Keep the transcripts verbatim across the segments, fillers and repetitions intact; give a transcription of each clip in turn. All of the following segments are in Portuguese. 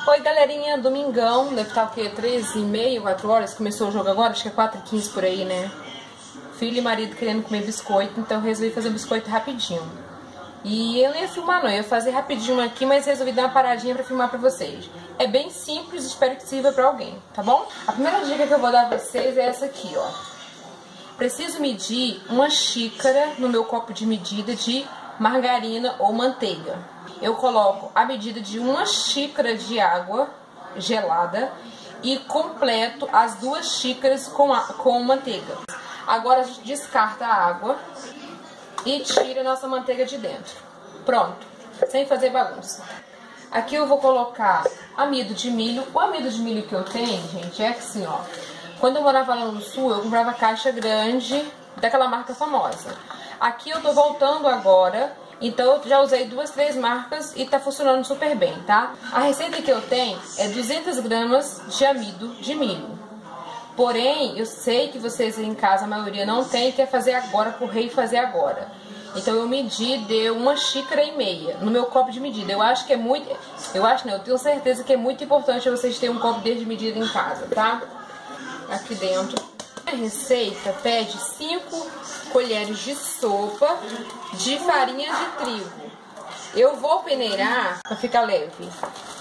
Oi galerinha, domingão, deve estar o quê? treze e meia, quatro horas, começou o jogo agora, acho que é quatro e quinze por aí, né? Filho e marido querendo comer biscoito, então eu resolvi fazer biscoito rapidinho. E eu não ia filmar não, eu ia fazer rapidinho aqui, mas resolvi dar uma paradinha pra filmar pra vocês. É bem simples, espero que sirva pra alguém, tá bom? A primeira dica que eu vou dar pra vocês é essa aqui, ó. Preciso medir uma xícara no meu copo de medida de margarina ou manteiga. Eu coloco a medida de uma xícara de água gelada e completo as duas xícaras com, a, com manteiga. Agora a gente descarta a água e tira a nossa manteiga de dentro. Pronto, sem fazer bagunça. Aqui eu vou colocar amido de milho. O amido de milho que eu tenho, gente, é assim, ó. Quando eu morava lá no sul, eu comprava caixa grande daquela marca famosa. Aqui eu tô voltando agora, então eu já usei duas, três marcas e tá funcionando super bem, tá? A receita que eu tenho é duzentas gramas de amido de milho. Porém, eu sei que vocês em casa, a maioria não tem, quer fazer agora, correr e fazer agora. Então eu medi, deu uma xícara e meia no meu copo de medida. Eu acho que é muito, eu acho não, eu tenho certeza que é muito importante vocês terem um copo desse de medida em casa, tá? Aqui dentro. A receita pede cinco colheres de sopa de farinha de trigo. Eu vou peneirar para ficar leve.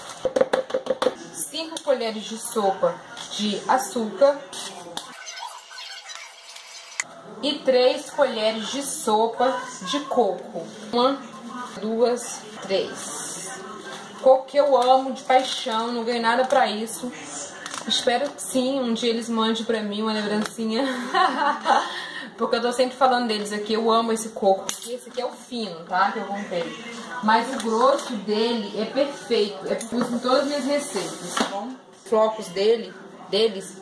cinco colheres de sopa de açúcar e três colheres de sopa de coco. Uma, duas, três. Coco que eu amo de paixão, não ganho nada pra isso. Espero que sim, um dia eles mandem pra mim uma lembrancinha. Porque eu tô sempre falando deles aqui, eu amo esse coco. Porque esse aqui é o fino, tá? Que eu comprei. Mas o grosso dele é perfeito. É uso em todas as minhas receitas, tá bom? Os flocos dele, deles,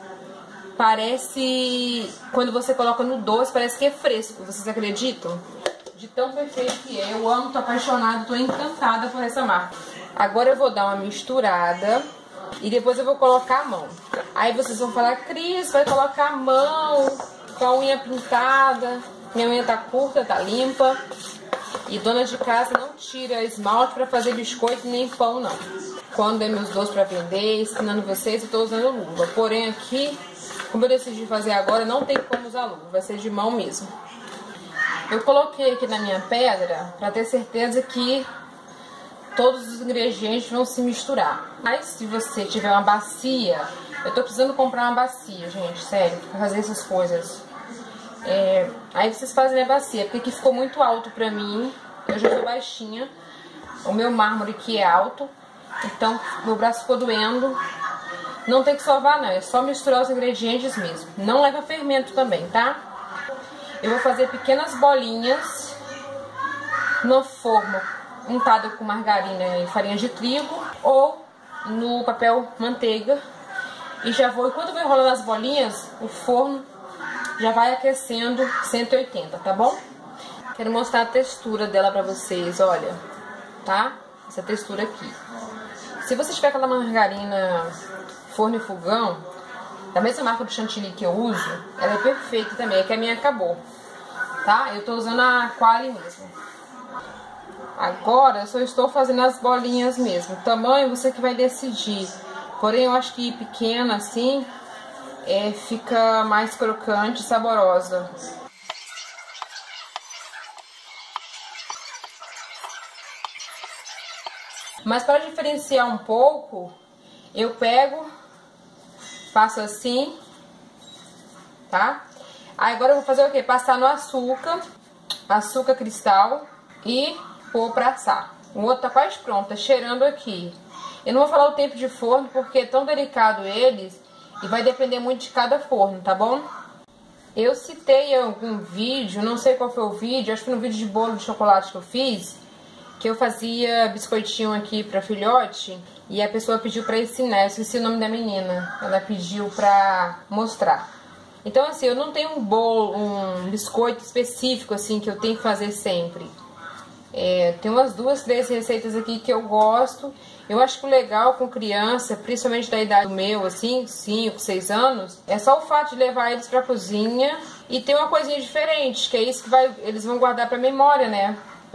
parece... Quando você coloca no doce, parece que é fresco. Vocês acreditam? De tão perfeito que é. Eu amo, tô apaixonada, tô encantada por essa marca. Agora eu vou dar uma misturada. E depois eu vou colocar a mão. Aí vocês vão falar, Cris, vai colocar a mão com a unha pintada. Minha unha tá curta, tá limpa. E dona de casa não tira esmalte pra fazer biscoito nem pão, não. Quando é meus doces pra vender, ensinando vocês, eu tô usando luva. Porém aqui, como eu decidi fazer agora, não tem como usar luva. Vai ser de mão mesmo. Eu coloquei aqui na minha pedra pra ter certeza que todos os ingredientes vão se misturar. Mas se você tiver uma bacia, eu tô precisando comprar uma bacia, gente, sério, pra fazer essas coisas. É, aí vocês fazem a bacia, porque aqui ficou muito alto pra mim, eu já sou baixinha, o meu mármore aqui é alto, então meu braço ficou doendo. Não tem que sovar não, é só misturar os ingredientes mesmo. Não leva fermento também, tá? Eu vou fazer pequenas bolinhas no forno untada com margarina e farinha de trigo ou no papel manteiga. E já vou, enquanto eu vou enrolando as bolinhas, o forno já vai aquecendo cento e oitenta, tá bom? Quero mostrar a textura dela pra vocês, olha, tá? Essa textura aqui. Se você tiver aquela margarina forno e fogão, da mesma marca do chantilly que eu uso, ela é perfeita também, é que a minha acabou, tá? Eu tô usando a Qualy mesmo. Agora eu só estou fazendo as bolinhas mesmo. O tamanho você que vai decidir. Porém eu acho que pequena assim é, fica mais crocante e saborosa. Mas para diferenciar um pouco, eu pego, faço assim, tá? Aí agora eu vou fazer o quê? Passar no açúcar, açúcar cristal e pôr pra assar. O outro tá quase pronto, tá cheirando aqui. Eu não vou falar o tempo de forno porque é tão delicado eles e vai depender muito de cada forno, tá bom? Eu citei em algum vídeo, não sei qual foi o vídeo, acho que foi no vídeo de bolo de chocolate que eu fiz, que eu fazia biscoitinho aqui pra filhote e a pessoa pediu pra ensinar, eu esqueci o nome da menina, ela pediu pra mostrar. Então assim, eu não tenho um bolo, um biscoito específico assim que eu tenho que fazer sempre. É, tem umas duas, três receitas aqui que eu gosto. Eu acho que o legal com criança, principalmente da idade do meu, assim, cinco, seis anos, é só o fato de levar eles pra cozinha e ter uma coisinha diferente, que é isso que vai, eles vão guardar pra memória, né?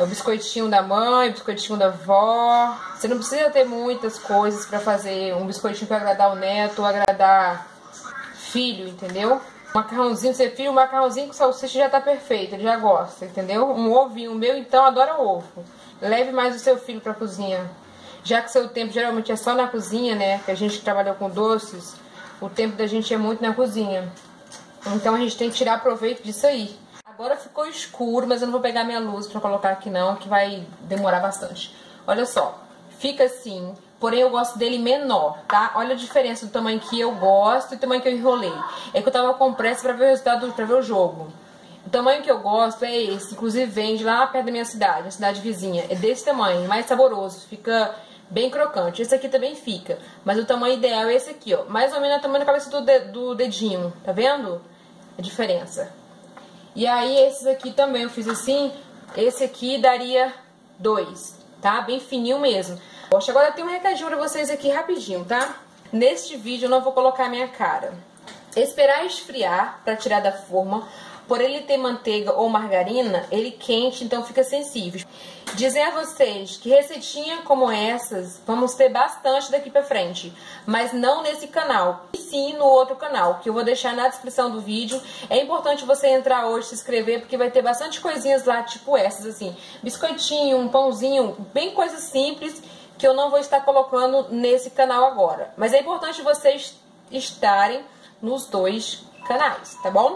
É o biscoitinho da mãe, o biscoitinho da avó. Você não precisa ter muitas coisas pra fazer um biscoitinho pra agradar o neto ou agradar filho, entendeu? Um macarrãozinho, você filho, um macarrãozinho com salsicha já tá perfeito, ele já gosta, entendeu? Um ovinho, o meu então adora ovo. Leve mais o seu filho pra cozinha. Já que seu tempo geralmente é só na cozinha, né? Que a gente que trabalha com doces, o tempo da gente é muito na cozinha. Então a gente tem que tirar proveito disso aí. Agora ficou escuro, mas eu não vou pegar minha luz pra colocar aqui não, que vai demorar bastante. Olha só, fica assim, porém eu gosto dele menor, tá? Olha a diferença do tamanho que eu gosto e do tamanho que eu enrolei. É que eu tava com pressa pra ver o resultado, pra ver o jogo. O tamanho que eu gosto é esse, inclusive vende lá perto da minha cidade, a cidade vizinha. É desse tamanho, mais saboroso, fica bem crocante. Esse aqui também fica, mas o tamanho ideal é esse aqui, ó. Mais ou menos o tamanho da cabeça do, de, do dedinho, tá vendo? A diferença. E aí esses aqui também eu fiz assim, esse aqui daria dois, tá? Bem fininho mesmo. Poxa, agora tem um recadinho pra vocês aqui rapidinho, tá? Neste vídeo eu não vou colocar a minha cara. Esperar esfriar pra tirar da forma. Por ele ter manteiga ou margarina, ele quente, então fica sensível. Dizer a vocês que receitinha como essas, vamos ter bastante daqui pra frente. Mas não nesse canal, e sim no outro canal, que eu vou deixar na descrição do vídeo. É importante você entrar hoje, se inscrever, porque vai ter bastante coisinhas lá, tipo essas, assim. Biscoitinho, um pãozinho, bem coisas simples, que eu não vou estar colocando nesse canal agora. Mas é importante vocês estarem nos dois canais, tá bom?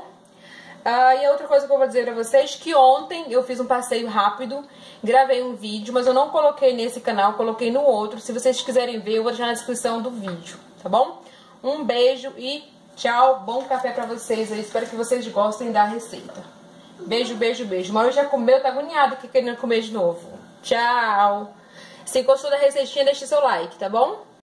Ah, e a outra coisa que eu vou dizer pra vocês, que ontem eu fiz um passeio rápido, gravei um vídeo, mas eu não coloquei nesse canal, coloquei no outro. Se vocês quiserem ver, eu vou deixar na descrição do vídeo, tá bom? Um beijo e tchau, bom café pra vocês aí, espero que vocês gostem da receita. Beijo, beijo, beijo. Mauro já comeu, tá agoniado aqui querendo comer de novo. Tchau! Se gostou da receitinha, deixe seu like, tá bom?